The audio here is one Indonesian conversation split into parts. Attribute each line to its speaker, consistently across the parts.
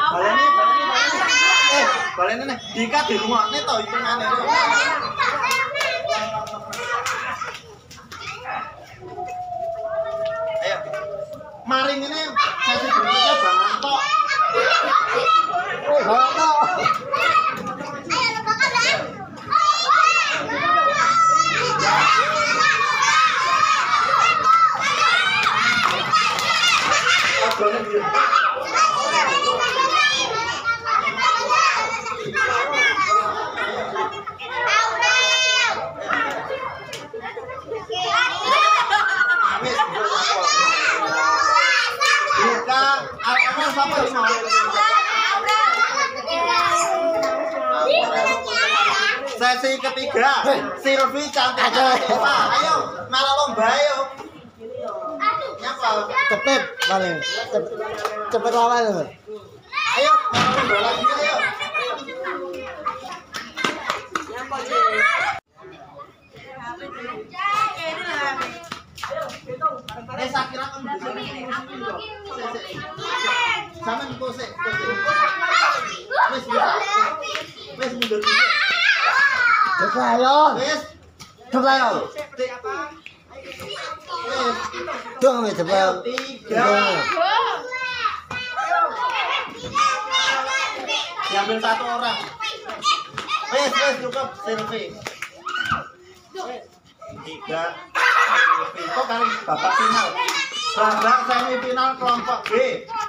Speaker 1: Balene nih, Dika di rumah nih tau hitungannya. Ayo, maring ini sesi berikutnya Bang Anto. Bang Anto. Sesi ketiga, Silvi cantik Eva. Ayo, malah lomba ayo. Nyapa?
Speaker 2: Cepet paling. Cepet lawan.
Speaker 1: Ayo, malah lomba lagi ayo. Saya kira kamu sama di pose. Wes mundur.
Speaker 2: Coba ayo.
Speaker 1: Wes.
Speaker 2: Coba ayo. Dong wes coba.
Speaker 1: Diambil satu orang. Wes cukup Silvi. 3 kok kali babak final. Babak semifinal kelompok B.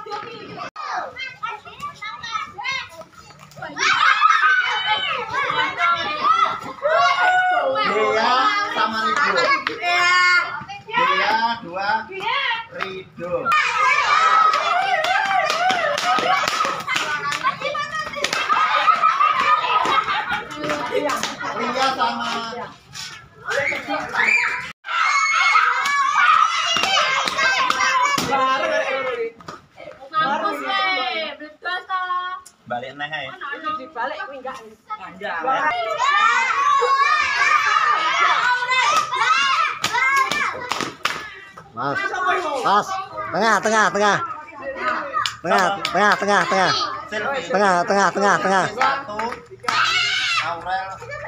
Speaker 1: Dea sama Rido. Dea 2 Rido. Ria sama balik neh ae.
Speaker 3: Dibalik kuwi enggak.
Speaker 2: Mas. Mas. Tengah. Tengah.
Speaker 1: Satu. Aurel.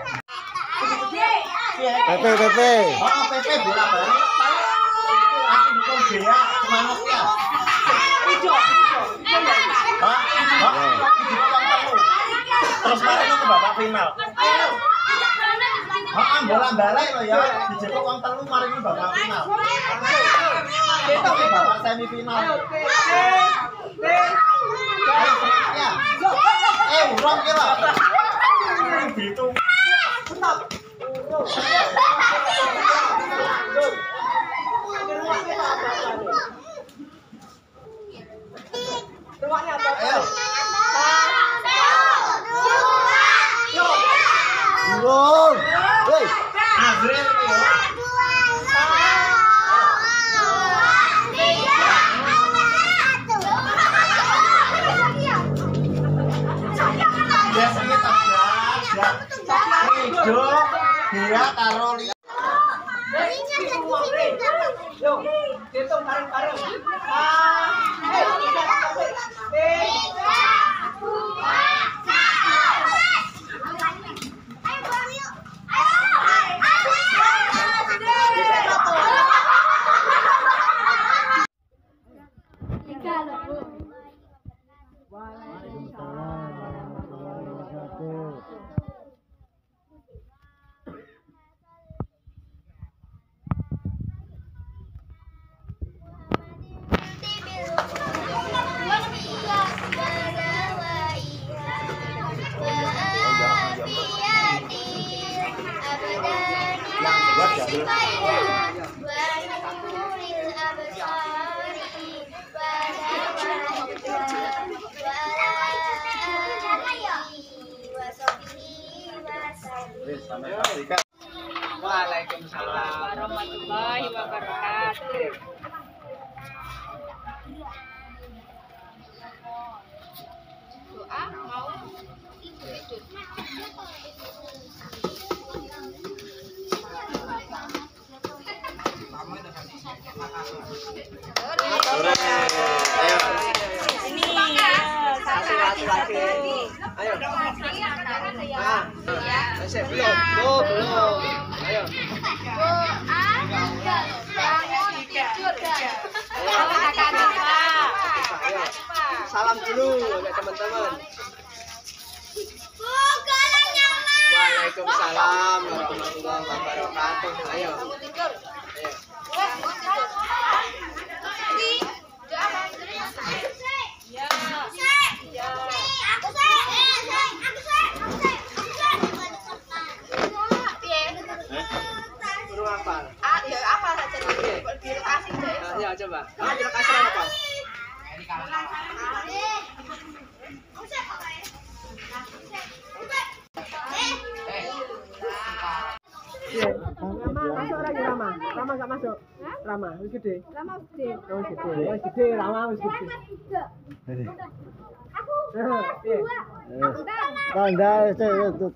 Speaker 2: PP.
Speaker 1: Oh, PP bola balik. Aku dukung Dea, semangat ya. Hah? Terus mari ke babak final. Bola balik lo ya. Dijepuk wong telu mari ke babak final. Kita ke babak semifinal. Ya. Urang kira. Gitu. Stop.
Speaker 3: Rumahnya apa?
Speaker 1: Ayo.
Speaker 2: Burung. Woi.
Speaker 1: Azril ya. Biasanya tak Rido, Dea, Karoli.
Speaker 3: Yo, hitung bareng-bareng. Waalaikumsalam warahmatullahi wabarakatuh. Doa mau tidur.
Speaker 1: Ayo. Ini
Speaker 4: Ayo.
Speaker 3: Ya.
Speaker 4: Selesai belum? Belum. Ayo.
Speaker 3: Bangun tidur.
Speaker 4: Ayo. Salam dulu ya teman-teman. Waalaikumsalam warahmatullahi wabarakatuh. Ayo. Ayo. Suruh apa? Ya coba. Kamu kira kasih apa? Rama nggak masuk. Rama, wis gede.
Speaker 3: Lama gede.
Speaker 4: Oh, wis gede, Rama wis gede.
Speaker 3: Aku.
Speaker 4: Piye?
Speaker 2: Tanda itu.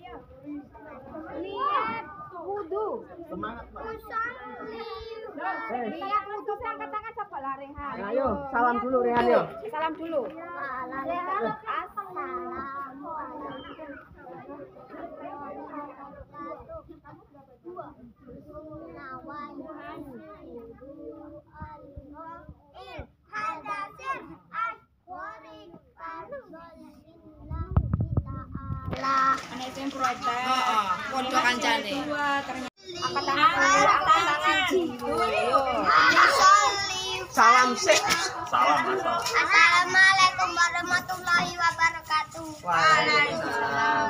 Speaker 3: Lihat wudu.
Speaker 1: Semangat, Pak.
Speaker 3: Lihat wudu saya angkat tangan coba lah Rehan.
Speaker 4: Ayo, salam dulu Rehan yo.
Speaker 3: Salam dulu. Anak itu yang protes. Pondok kancane. Angkat tangan dulu, angkat tangan.
Speaker 4: Salam sik.
Speaker 1: Salam, asal.
Speaker 5: Assalamualaikum warahmatullahi wabarakatuh.
Speaker 4: Waalaikumsalam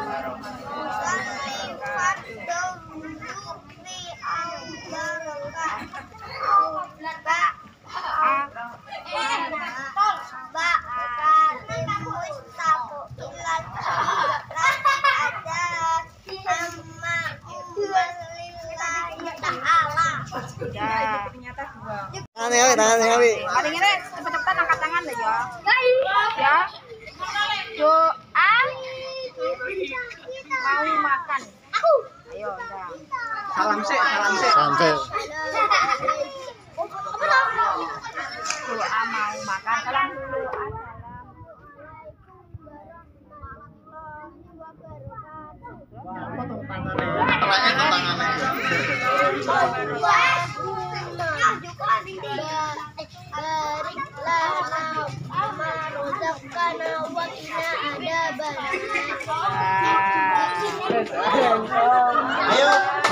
Speaker 2: Tangan Yawi.
Speaker 3: Paling ini cepet-cepetan angkat tangan deh ya. Ya. Doa mau makan. Ayo, udah.
Speaker 4: Salam sik, salam sik.
Speaker 2: Santai.
Speaker 3: Doa mau makan. Salam dulu.
Speaker 1: Telanya ke tangannya. Ayo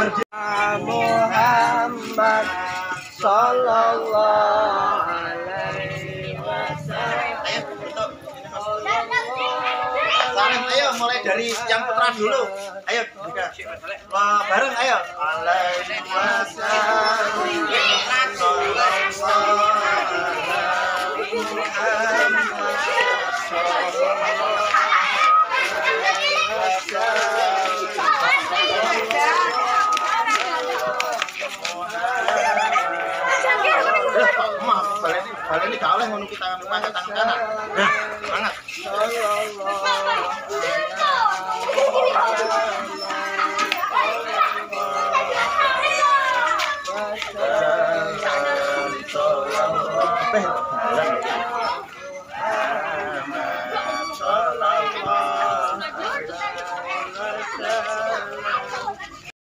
Speaker 4: Muhammad sallallahu alaihi wasallam.
Speaker 1: Salim, ayo mulai dari yang putra dulu. Ayo, juga. Bareng, ayo. Balik ini gak oleh ngono kita pakai tangan kanan. Nah, semangat. Sallallahu